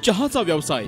चहाचा व्यवसाय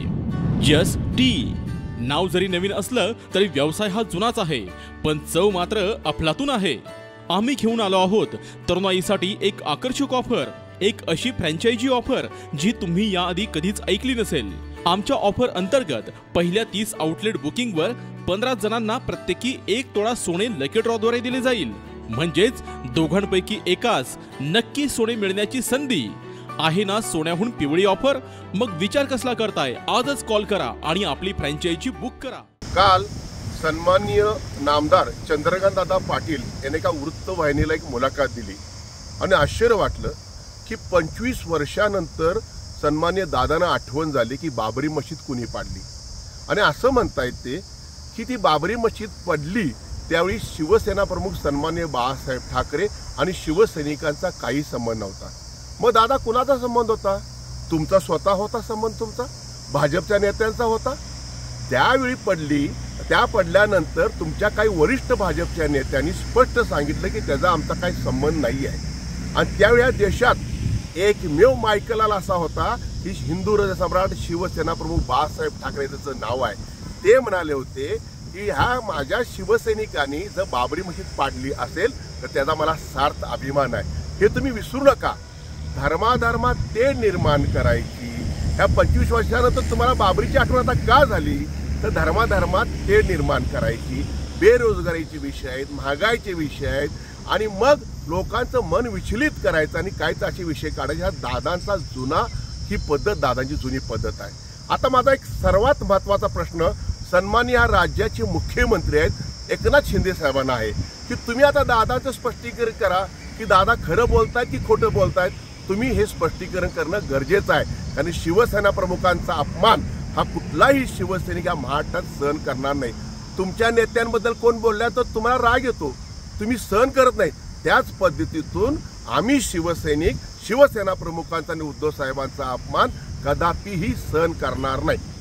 yes T. नाव जरी नवीन असलं तरी व्यवसाय हा जुनाच आहे, पण चव मात्र अफलातून आहे। आम्ही घेऊन आलो आहोत तरुणाईसाठी एक आकर्षक ऑफर, एक अशी फ्रँचायझी ऑफर जी तुम्ही याआधी कधीच ऐकली नसेल। आमच्या ऑफर अंतर्गत पहिल्या 30 आउटलेट बुकिंगवर 15 जणांना प्रत्येकी 1 तोळा सोने लकी ड्रॉद्वारे दिले जाईल। म्हणजेच दोघांपैकी एकास नक्की सोने मिळण्याची संधी आहे ना। सोन्याहून पिवळी ऑफर, मग विचार कसला करताय? आजच कॉल करा आणि आपली फ्रँचायझी बुक करा। काल सन्माननीय नामदार चंद्रकांत दादा पाटील यांनी एका वृत्तवाहिनीला एक मुलाखत दिली आणि आश्चर्य वाटलं की 25 वर्षानंतर सन्माननीय दादांना आठवण झाली की बाबरी मशीद कुणी पाडली। आणि असं म्हणता येते की ती बाबरी मशीद पडली त्यावेळी शिवसेना प्रमुख सन्माननीय बाळासाहेब ठाकरे आणि शिवसैनिकांचा काही संबंध नव्हता। मग दादा कुणाचा संबंध होता? तुमचा स्वतः होता संबंध, तुमचा भाजपच्या नेत्यांचा होता। त्यावेळी पडली, त्या पडल्यानंतर तुमच्या काही वरिष्ठ भाजपच्या नेत्यांनी स्पष्ट सांगितलं की त्याचा आमचा काही संबंध नाही आहे। आणि त्यावेळी देशात एकमेव मायकल असा होता की हिंदू सम्राट शिवसेना प्रमुख बाळासाहेब ठाकरे त्याचं नाव आहे। ते म्हणाले होते की ह्या माझ्या शिवसैनिकांनी जर बाबरी मशीद पाडली असेल तर त्याचा मला सार्थ अभिमान आहे। हे तुम्ही विसरू नका। धर्माधर्मात ते निर्माण करायची। ह्या 25 वर्षानंतर तुम्हाला बाबरीची आठवण आता का झाली तर धर्माधर्मात ते निर्माण करायची। बेरोजगारीचे विषय आहेत, महागाईचे विषय आहेत आणि मग लोकांचं मन विचलित करायचं आणि काहीच असे विषय काढायचे। हा दादांचा जुना ही पद्धत, दादांची जुनी पद्धत आहे। आता माझा एक सर्वात महत्त्वाचा प्रश्न सन्माननीय राज्याचे मुख्यमंत्री आहेत एकनाथ शिंदे साहेबांना आहे की तुम्ही आता दादाचं स्पष्टीकरण करा की दादा खरं बोलतायत की खोटं बोलतायत। तुम्ही हे स्पष्टीकरण करणं गरजेचं आहे, कारण शिवसेना प्रमुखांचा अपमान हा कुठलाही शिवसैनिक या महाराष्ट्रात सहन करणार नाही। तुमच्या नेत्यांबद्दल कोण बोलल्या तर तुम्हाला राग येतो, तुम्ही सहन करत नाही। त्याच पद्धतीतून आम्ही शिवसैनिक शिवसेना प्रमुखांचा आणि उद्धव साहेबांचा अपमान कदापिही सहन करणार नाही।